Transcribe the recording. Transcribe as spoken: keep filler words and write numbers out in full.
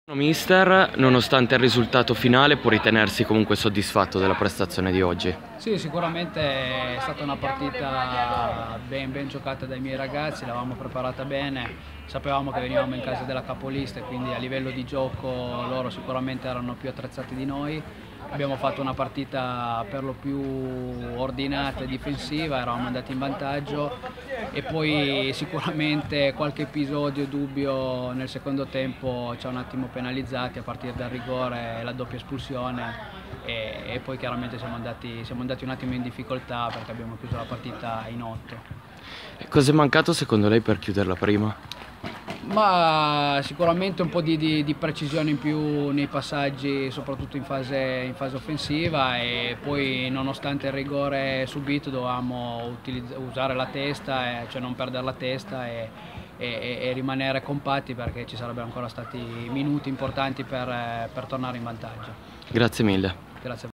Mister, nonostante il risultato finale, può ritenersi comunque soddisfatto della prestazione di oggi? Sì, sicuramente è stata una partita ben, ben giocata dai miei ragazzi, l'avevamo preparata bene, sapevamo che venivamo in casa della capolista e quindi a livello di gioco loro sicuramente erano più attrezzati di noi. Abbiamo fatto una partita per lo più ordinata e difensiva, eravamo andati in vantaggio e poi sicuramente qualche episodio dubbio nel secondo tempo ci ha un attimo penalizzati a partire dal rigore e la doppia espulsione e, e poi chiaramente siamo andati, siamo andati un attimo in difficoltà perché abbiamo chiuso la partita in otto. Cosa è mancato secondo lei per chiuderla prima? Ma sicuramente un po' di, di, di precisione in più nei passaggi, soprattutto in fase, in fase offensiva, e poi nonostante il rigore subito dovevamo usare la testa, e, cioè non perdere la testa e, e, e rimanere compatti perché ci sarebbero ancora stati minuti importanti per, per tornare in vantaggio. Grazie mille. Grazie.